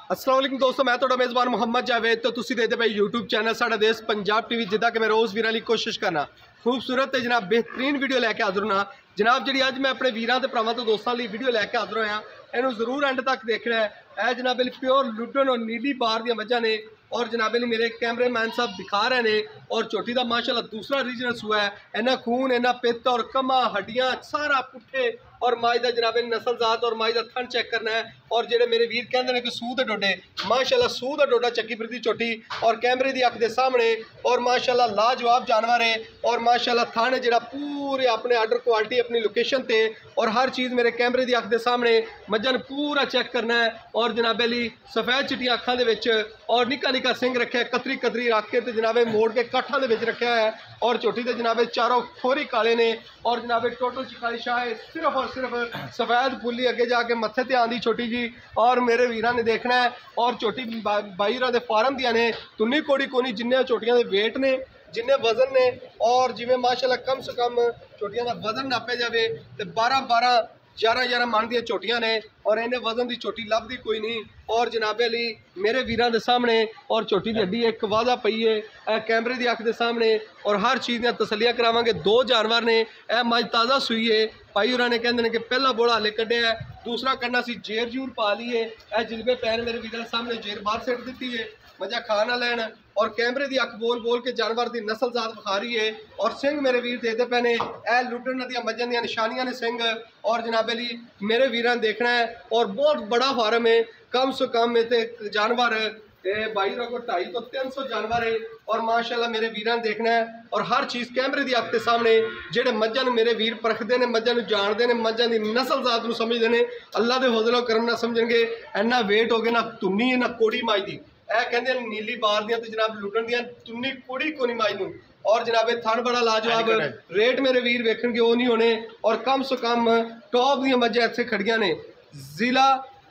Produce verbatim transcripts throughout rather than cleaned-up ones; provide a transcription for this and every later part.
अस्सलाम वालेकुम दोस्तों, मैं तो मेज़बान मुहम्मद जावेद तो तुसी देखते पे यूट्यूब चैनल साडा देश पंजाब टीवी जिदा कि मैं रोज़ वीरां लई कोशिश करना खूबसूरत ते जनाब बेहतरीन वीडियो लैके हाज़र होना जनाब। जी अज मैं अपने वीरां ते भरावां तो दोस्तों लई वीडियो लैके हाज़र होया, इन्हूं जरूर एंड तक देखना है। यह जनाब प्योर लुडन और नीली बार दी मझां ने और जनाब मेरे कैमरे मैन साहब दिखा रहे हैं। और झोटी का माशाल्लाह दूसरा रीजनल सूआ है, इन्ना खून इन्ना पित्त और कमा हड्डियां सारा पुट्ठे और माई का जनाब नस्लजात और माई का थन चेक करना है। और जेडे मेरे वीर कहते हैं कि सूह के डोडे माशाल्लाह सूह का डोडा चक्की फिरदी झोटी और कैमरे की अख के सामने और माशाल्लाह लाजवाब जानवर है। और माशाल्लाह थाने जेड़ा पूरे अपने आर्डर क्वालिटी अपनी लोकेशन ते और हर चीज़ मेरे कैमरे की अख के सामने मज्जन पूरा चेक करना है। और जनाबे ली सफेद चिट्टियां अखां दे विच और निक्का निक्का सिंह रखे कतरी कतरी रख के जनाबे मोड़ के काठा दे विच रखा है। और झोटी के जनाबे चारों खोरी काले ने और जनाबे टोटल चिकाली शाह है, सिर्फ और सिर्फ सफेद फुली अगे जाके मत्थे ते आंदी छोटी जी। और मेरे वीरां ने देखना है और छोटी बाई रा दे फार्म दियां ने तुन्नी कोड़ी कोनी जिन्ने छोटियां दे वेट ने जिन्ने वजन ने और जिमें माशाल्लाह कम से कम छोटियां दा वजन नापे जाए तो बारह बारह ग्यारह ग्यारह मन दी छोटियां ने और इन्हें वजन की छोटी लभदी कोई नहीं। और जनाबे ली मेरे वीरां दे सामने और छोटी दी हड्डी एक वादा पई है कैमरे की अख के सामने और हर चीज़ दी तसलियां करावांगे। दो जानवर ने यह मज ताज़ा सूई है, भाई होरां ने कहंदे ने कि पहला बोला हले कढ़िया है, दूसरा करना सी जेर जूर पा ली है। यह जिलबे पैन मेरे वीरां सामने जेर बाहर सेट दी है, मजा खा ना लैन और कैमरे की अख बोल बोल के जानवर की नस्ल जात विखा रही है। और सिंह मेरे वीर देते पे ने ए लुटन दियां मझां दियां निशानियां ने सिंह। और जनाबे ली मेरे वीरां देखना है और बहुत बड़ा फार्म है, कम से कम इतने जानवर बाई रखो ढाई तो तीन सौ जानवर है। और माशाल्लाह मेरे वीरां देखना है और हर चीज़ कैमरे की अख के सामने जेडे मझां नूं मेरे वीर परखते हैं, मझां नूं जानते हैं, मझां की नस्ल जात नूं समझते हैं। अल्लाह के फजलो करम ना समझणगे इन्ना वेट हो गया ना तुन्नी ना कोड़ी माई दी ए कहते नीली बार दियां ते जनाब लुटन दियां तुन्नी कोड़ी कोनी माई नूं। और जनाबे थन बड़ा लाजवाब रेट मेरे वीर वेखण के वो नहीं होने। और कम से कम टॉप दियां मझां इत्थे खड़ियां ने जिला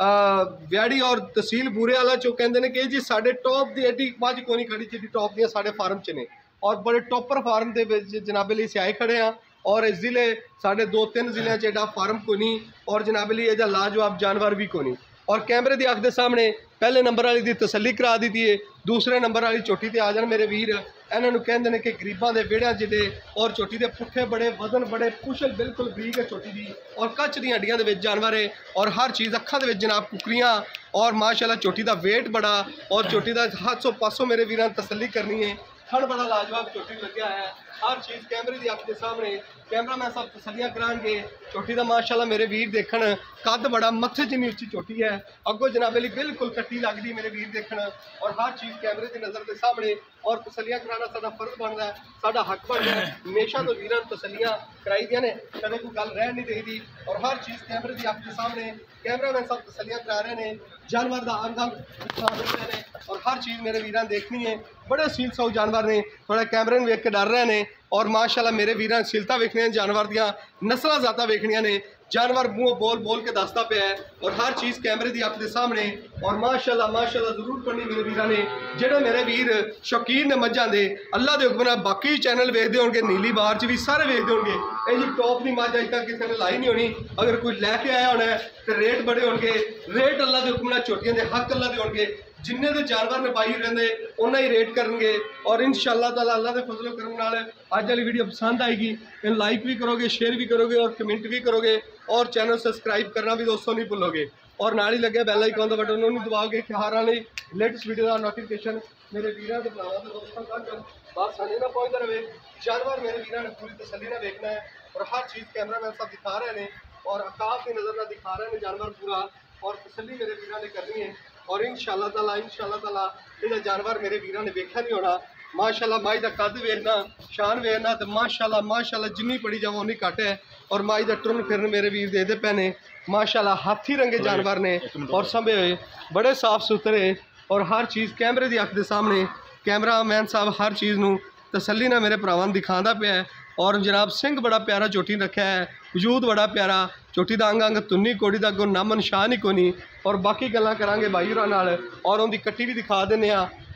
व्याड़ी और तहसील बूरे वाला चो कहते हैं कि जी साढ़े टॉप की एडी मझ को नहीं खड़ी जी टॉप दियां साढ़े फार्म च ने और बड़े टॉपर फार्म के जनाबे लिए सियाए खड़े हैं। और इस जिले साढ़े दो तीन जिले एडा फार्म को नहीं और जनाबे लिए एदा लाजवाब जानवर भी को नहीं। और कैमरे की अख के सामने पहले नंबर वाली दी तसली करा दी है, दूसरे नंबर वाली चोटी ते आ जान मेरे वीर। इन्होंने कहते हैं कि गरीबों के वेड़िया जिले और चोटी के पुट्ठे बड़े वजन बड़े कुशल बिल्कुल बरीक है चोटी की और कच दी हड्डियां दे विच जानवर है और हर चीज़ अखा दे विच जनाब कुकरियां और माशाल्लाह चोटी का वेट बड़ा और चोटी का हाथों पासों मेरे वीरां तसली करनी है। थन बड़ा लाजवाब चोटी लग्या है, हर चीज़ कैमरे की अख के सामने कैमरा मैन सब तसलियां कराएंगे। चोटी का माशाल्लाह मेरे वीर देखण कद बड़ा मत्थे जिन्नी उच्ची चोटी है, अगों जनाबे ली बिल्कुल कट्टी लगती मेरे वीर देखण और हर चीज़ कैमरे की नज़र के सामने और तसलियां कराना साडा फर्ज बनता है, साडा हक बनता है। हमेशा तो वीरां तसलियां कराई दियां ने, कदे कोई गल रह नहीं देती और हर चीज़ कैमरे की अख के सामने कैमरा मैन सब तसलियां करा रहे हैं। जानवर का अंग अंग दिखा रहे हैं और हर चीज़ मेरे वीरां देखनी है। बड़े सील सौ जानवर ने थोड़ा कैमरे में वेख के डर रहे हैं और माशाल्लाह मेरे वीरां सीलता वेखनियां जानवर दियां नस्लां ज़ाता वेखनियां ने। जानवर मुँह बोल बोल के दसता पे है और हर चीज़ कैमरे की अख के सामने और माशाल्लाह माशाल्लाह जरूर करनी मेरे वीरां ने जेडे मेरे वीर शौकीन ने मझां दे अल्लाह के हुक्म नाल बाकी चैनल वेखते होंगे, नीली बार च भी सारे वेखते होंगे। ये जी टॉप की मझ अज तक किसी ने लाई नहीं होनी, अगर कोई लैके आया होना तो रेट बड़े होंगे, रेट अल्लाह के हुक्म नाल छोटियां दे हक अल्लाह के होंगे। जिन्ने दे जानवर ने पाई रहंदे उन्ना ही रेट करनगे और इंशाअल्लाह ताला अल्लाह के फजलो करम नाल अज वाली वीडियो पसंद आएगी इन लाइक भी करोगे, शेयर भी करोगे और कमेंट भी करोगे और चैनल सब्सक्राइब करना भी दोस्तों नहीं भूलोगे और नाल ही लगे बैल आइकन का बटन उन्होंने दबाओगे कि हर वाली लेटेस्ट वीडियो का नोटिफिकेशन मेरे वीरां ते भरावां ते दोस्तों तक बात साझे ना पहुँचता रहे। जानवर मेरे वीरां ने पूरी तसल्ली ना देखना है और हर चीज़ कैमरा मैन सब दिखा रहे हैं और अकाफ की नज़र ना दिखा रहे हैं जानवर पूरा और तसल्ली मेरे वीरां ने करनी है। और इंशाअल्लाह ताला इंशाअल्लाह ताला ये जानवर मेरे वीरां ने वेखा नहीं होना। माशाल्लाह माई का कद वेखना शान वेखना तो माशाल्लाह माशाल्लाह जिन्नी पड़ी जाओ उन्नी घट है। और माई का टुरन फिरन मेरे वीर देते पे ने माशाल्लाह हाथी रंगे जानवर ने और संभे हुए बड़े साफ सुथरे और हर चीज़ कैमरे की अख के सामने कैमरा मैन साहब हर चीज़ नूं तसल्ली ना मेरे भरावां दिखाता पे है। और जनाब सिंह बड़ा प्यारा चोटी रखा है, वजूद बड़ा प्यारा चोटी का अंग अंग तुन्नी कोड़ी का कोई नामो निशान ही कोनी। और बाकी गल्लां करांगे भाई होरां नाल और उनकी कट्टी भी दिखा देने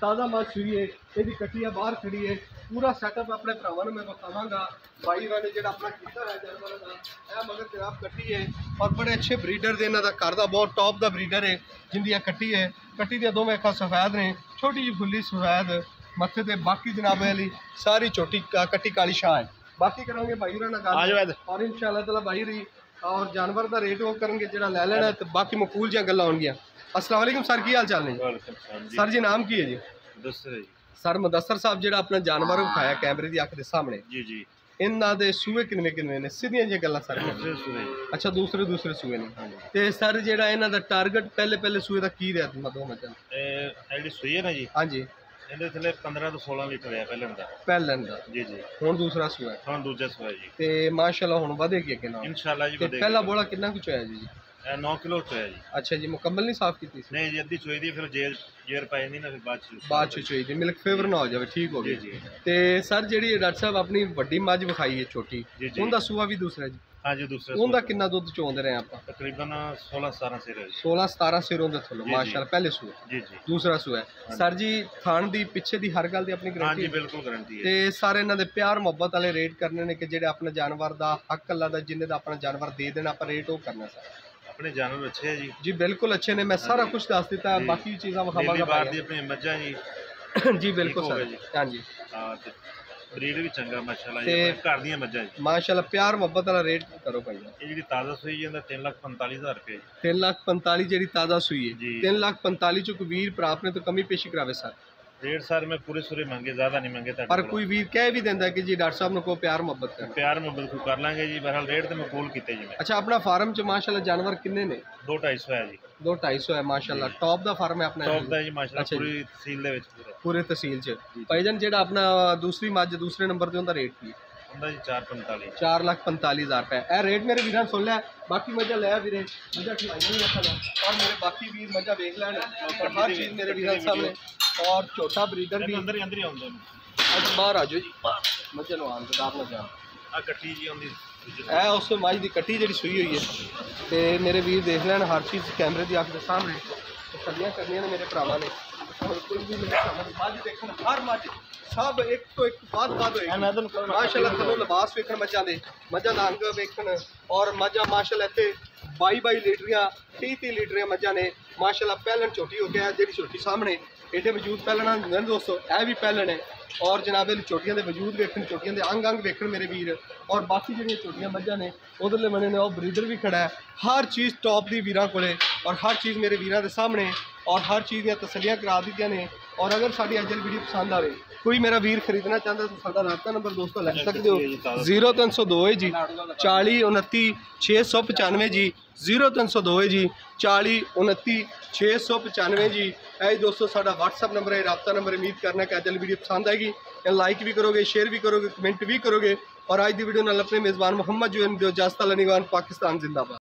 ताज़ा माछ हुई है, ये कट्टी है बाहर खड़ी है। पूरा सैटअप अपने भरावां मैं बतावांगा। भाई ने जो अपना किया है जानवर का मगर जनाब कट्टी है और बड़े अच्छे ब्रीडर दे इन्हां दा घर दा बहुत टॉप का ब्रीडर है जिंदी कट्टी है। कट्टी दी दोवें अखां सफेद ने, छोटी जी फुल्ली सफेद मत्थे ते, बाकी जनाब वाली सारी छोटी कट्टी काली शाह है। बाकी करेंगे भाई होरां नाल गल और इंशाअल्लाह ताला भाई रही और जानवर का रेट वो करेंगे जो लै लेना तो बाकी मकूल जी गल्लां होणगियां। अस्सलाम वालेकुम सर, की हाल चाल ने सर जी? नाम की है जी? मुदस्सर जी। सर मुदस्सर साहब जो अपना जानवर विखाया कैमरे की अख के सामने जी जी, इन्हां दे सूए किनवे किनवे ने? सीधियां जी गल्लां सर। दूसरे सूए। अच्छा, दूसरे दूसरे सूए ने। ते सर जेड़ा इन्हां दा टारगेट पहले पहले सूए दा की रहा तुम दो मचन? ए जेडी सूई है ना जी, हां जी, ਇਹਦੇ ਥੱਲੇ पंद्रह ਤੋਂ सोलह लीटर है पहले ਦਾ। पहले दा जी जी, हुण दूसरा सूआ है। ਹੁਣ ਦੂਜਾ ਸੂਆ ਜੀ। ते माशाल्लाह हुण वधेगी अगे नाल इंशाल्लाह जी। ते पहला बोला कितना कुछ होया जी? ਇਹ नौ किलो ਚ ਹੋਇਆ ਜੀ। अच्छा जी, मुकम्मल नहीं साफ की? ਨਹੀਂ ਜੀ, ਅੱਧੀ ਚੋਈ ਦੀ ਫਿਰ ਜੇਰ ਜੇਰ ਪਾਈ ਨਹੀਂ ਨਾ, ਫਿਰ ਬਾਅਦ ਚ बाद च चोई दी मिल्क फेवर ना हो जाए, ठीक हो जी गई। जी ते सर जेड़ी डॉक्टर साहब अपनी वड्डी मझ विखाई है छोटी, जी जी। उनका सूआ भी दूसरा जी? हाँ जी, दूसरा उनका कितना दुध चोंदे रहे आप? तकरीबन सोलह सतारह सिर है जी। सोलह सतारह सिरों दे थल्लों जी, जी। माशाल्लाह। पहले सूआ, जी जी। दूसरा सूआ है। हाँ सर जी थान दी पिछे दी हर गल दी अपनी हाँ गारंटी जी, है? बिल्कुल गारंटी है। ते सारे इन्हां दे प्यार मोहब्बत वाले रेट करने ने कि जेड़े अपने जानवर दा हक अल्लाह दा जिन्ने दा अपना जानवर दे देना आप रेट वो करना सर? अपने जानवर अच्छे है जी। जी बिल्कुल अच्छे ने, मैं सारा जी। कुछ दस दिता, जी। बाकी चीज़ां नीली विखावांगा बार भाई। दी अपनी मज्झां जी। जी बिल्कुल ठीक हो सर। गया जी। हाँ जी, हाँ ते ब्रीड भी चंगा माशाल्लाह जी, ते अपने घर ਦੀਆਂ ਮੱਝਾਂ ਜੀ। माशाल्लाह प्यार मोहब्बत वाला रेट करो भाई। ਇਹ ਜਿਹੜੀ ਤਾਜ਼ਾ ਸੂਈ ਜੀ, ਇਹਦਾ तीन लाख पैंतालीस हज़ार रुपये जी। तीन लाख पैंतालीस जी ताज़ा सुई है। जी। तीन लाख पैंतालीस चो कोई वीर भरा अपने तो कमी पेशी करावे सर? रेट सर मैं पूरे सूरे मंगे, ज़्यादा नहीं मंगे पर कोई वीर कह भी देंदा कि जी डॉक्टर साहब ने को प्यार मोहब्बत करना। प्यार में बिल्कुल कर लांगे जी। बहरहाल रेट तो मैं कूल किते जी। मैं अच्छा, अपना फार्म च माशाल्लाह जानवर किन्ने ने? दो ढाई सौ है जी। दो ढाई सौ है माशाल्लाह। टॉप दा फार्म है अपना? टॉप दा जी माशाल्लाह, अच्छा जी। पूरी तहसील दे विच पूरा पूरे तहसील च। जी। भाईजान जेड़ा अपना दूसरी मझ दूसरे नंबर ते उनदा रेट की? ਹੁੰਦਾ जी चार पैंतालीस। चार लाख पैंतालीस हज़ार रुपये ए रेट मेरे वीर सुन लिया। बाकी मजा लिया वीरे, मजा खिलाइया नहीं रखा और मेरे बाकी वीर मजा देख लैन और हर चीज़ मेरे वीर सामने। और छोटा ब्रीडर भी अंदर ही अंदर ही आउंदे ने। अच्छा बाहर आ जाओ जी, मजा लो आन दार ना जान। आ कट्टी जी आउंदी ए उस मझ की कट्टी जी सुई हुई है तो मेरे वीर देख लैन हर चीज़ कैमरे की अख के सामने। कलियाँ करनियां ने मेरे भरावां ने और कोई भी मेरे भरावां ने मझ देखन, हर मझ सब एक तो एक बाद बाद होएगी माशाल्लाह। थल्लों लिबास वेखण मझां दे, मझां दा अंग वेखण और मझां माशाल्लाह इत्थे बाई बाई लीटरियां तीह तीह लीटरियां मझां ने माशाल्लाह। पैलन छोटी हो गया जी, छोटी सामने एडे वजूद पैलन होंदे ने दोस्तों, यह भी पैलन है और जनाब चोटियां दे वजूद वेखण, चोटियां दे अंग अंग वेखण मेरे वीर। और बाकी जिहड़ियां चोटियां मझां ने उधरले बने ने और ब्रीडर भी खड़ा है। हर चीज़ टॉप दी वीरां कोले और हर चीज़ मेरे वीरां दे सामने और हर चीज़ दी तसल्लियां करा दित्तियां ने। और अगर साडी अज दी वीडियो पसंद आवे, कोई मेरा वीर खरीदना चाहता तो साਡਾ राबता नंबर दोस्तों ले सकते हो जीरो तीन सौ दो है जी चाली उनती छे सौ पचानवे जी। जीरो तीन सौ दो है जी चाली उनती छे सौ पचानवे जी। है दोस्तों साਡਾ व्हाट्सअप नंबर है, राबता नंबर। उम्मीद करना कि अजल वीडियो पसंद आएगी, लाइक भी करोगे, शेयर भी करोगे, कमेंट भी करोगे। और आज की वीडियो नाल अपने मेज़बान मुहम्मद जो इजाज़त अल्लाह निगरान, पाकिस्तान जिंदाबाद।